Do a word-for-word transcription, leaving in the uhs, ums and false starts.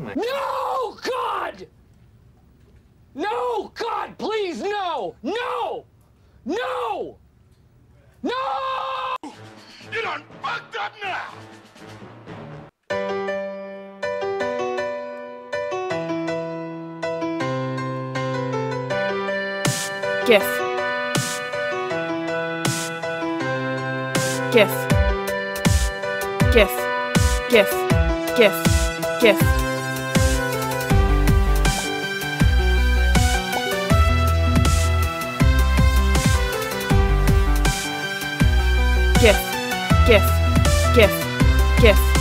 No, God! No, God, please, no! No! No! No! You done fucked up now! GIF. GIF. GIF. GIF. GIF. GIF. GIF. GIF. GIF. GIF.